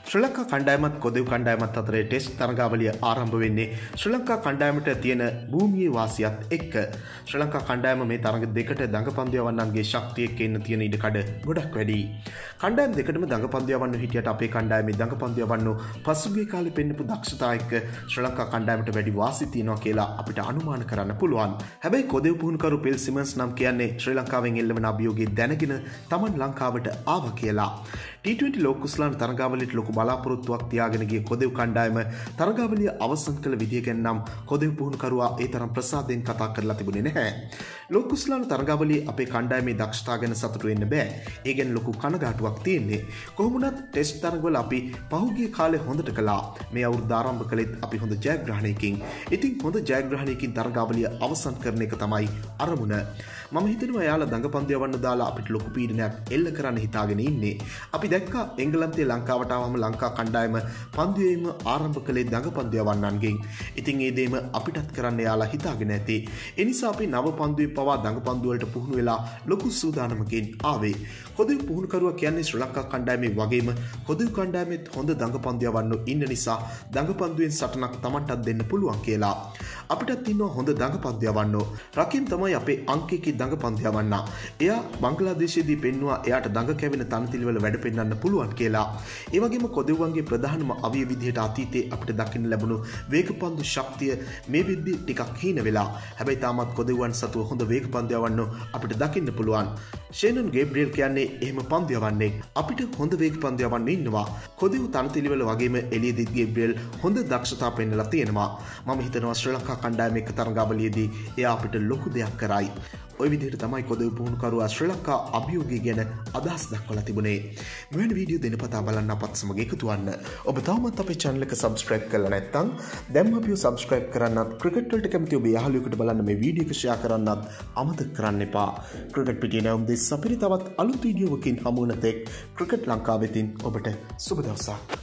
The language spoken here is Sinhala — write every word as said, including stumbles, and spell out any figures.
ශ්‍රී ලංකා කණ්ඩායමත් කොදෙව් කණ්ඩායමත් අතරේ ටෙස්ට් තරගාවලිය ආරම්භ වෙන්නේ ශ්‍රී ලංකා කණ්ඩායමට තියෙන භූමියේ වාසියත් එක්ක. ශ්‍රී ලංකා කණ්ඩායම මේ තරග දෙකට දඟපන්දු යවන්නන්ගේ ශක්තිය එක්ක එන්න තියෙන ඉඩකඩ ගොඩක් වැඩි. කණ්ඩායම් දෙකටම දඟපන්දු යවන්න හිටියට අපේ කණ්ඩායමේ දඟපන්දු යවන්න පසුගිය කාලේ පෙන්නපු දක්ෂතා එක්ක ශ්‍රී ලංකා කණ්ඩායමට වැඩි වාසි තියෙනවා කියලා අපිට අනුමාන කරන්න පුළුවන්. හැබැයි කොදෙව් පුහුණුකරු පිල් සිමන්ස් නම් කියන්නේ ශ්‍රී ලංකාවෙන් එල්ලවන අභියෝගය දැනගෙන තමන් ලංකාවට ආවා කියලා. टी ट्वेंटी ලෝක කුසලාන තරගාවලියට ලොකු බලාපොරොත්තුවක් තියාගෙන ගිය කොදෙව් කණ්ඩායම තරගාවලිය අවසන් කළ විදිය ගැන නම් කොදෙව් පුහුණුකරුවා ඒ තරම් ප්‍රසාදයෙන් කතා කරලා තිබුණේ නැහැ. ලෝක කුසලාන තරගාවලියේ අපේ කණ්ඩායමේ දක්ෂතාව ගැන සතුටු වෙන්න බෑ. ඒ ගැන ලොකු කනගාටුවක් තියෙන්නේ. කොහොම වුණත් ටෙස්ට් තරගවල අපි පහුගිය කාලේ හොඳට කළා. මේ අවුරුද්ද ආරම්භ කළෙත් අපි හොඳ ජයග්‍රහණයකින්. ඉතින් හොඳ ජයග්‍රහණයකින් තරගාවලිය අවසන් කරන එක තමයි අරමුණ. මම හිතනවා යාලා දඟපන්දු යවන්න දාලා අපිට ලොකු පීඩනයක් එල්ල කරන්න හිතාගෙන ඉන්නේ. අපි දැක්කා එංගලන්තයේ ලංකාවට ආවම ලංකා කණ්ඩායම පන්දුවේම ආරම්භ කළේ දඟපන්දු යවන්නන්ගෙන්. ඉතින් ඒ දෙයම අපිටත් කරන්න යාලා හිතාගෙන ඇති. ඒ නිසා අපි නව පන්දුවේ පවා දඟපන්දු වලට පුහුණු වෙලා ලොකු සූදානමකින් ආවේ. කොදෙව් පුහුණුකරුවා කියන්නේ ශ්‍රී ලංකා කණ්ඩායමේ වගේම කොදෙව් කණ්ඩායමෙත් හොඳ දඟපන්දු යවන්න ඉන්න නිසා දඟපන්දුවෙන් සටනක් Tamanටත් දෙන්න පුළුවන් කියලා. අපිටත් ඉන්නවා හොඳ දඟපන්දු යවන්නෝ. රකින් තමයි අපේ අංකයේ දඟපන්දු යවන්න. එයා බංග්ලාදේශයේදී පෙන්නවා එයාට දඟ කැවෙන තනතිලිවල වැඩ පෙන්වන්න පුළුවන් කියලා. ඒ වගේම කොදෙව්වන්ගේ ප්‍රධානම අවිය විදිහට අතීතයේ අපිට දකින්න ලැබුණු වේගපන්දු ශක්තිය මේ වෙද්දී ටිකක් හීන වෙලා. හැබැයි තාමත් කොදෙව්වන් සතුව හොඳ වේගපන්දු යවන්න අපිට දකින්න පුළුවන්. ෂේනන් ගේබ්‍රියල් කියන්නේ එහෙම පන්දු යවන්නේ. අපිට හොඳ වේගපන්දු යවන්න ඉන්නවා. කොදෙව් තනතිලිවල වගේම එලියදිත් ගේබ්‍රියල් හොඳ දක්ෂතා පෙන්නලා තියෙනවා. මම හිතනවා ශ්‍රී ලංකා කණ්ඩායමේ එක තරගාවලියේදී එයා අපිට ලොකු දෙයක් කරයි. ඔය විදිහට තමයි කොදෙව් පුහුණුකරුවා ශ්‍රී ලංකා අභියෝගය ගැන අදහස් දක්වලා තිබුණේ. මෙවැනි වීඩියෝ දෙනපතා බලන්න අපත් සමග එකතු වෙන්න. ඔබ තවමත් අපේ channel එක subscribe කරලා නැත්නම් දැන්ම අපිව subscribe කරන්නත් ක්‍රිකට් වලට කැමති ඔබ යාළුවෙකුට බලන්න මේ වීඩියෝ එක share කරන්නත් අමතක කරන්න එපා. ක්‍රිකට් පිටියේ නැවුම් දෙස් අපිට තවත් අලුත් වීඩියෝවකින් හමු වෙන තෙක් ක්‍රිකට් ලංකාවෙතින් ඔබට සුබ දවසක්.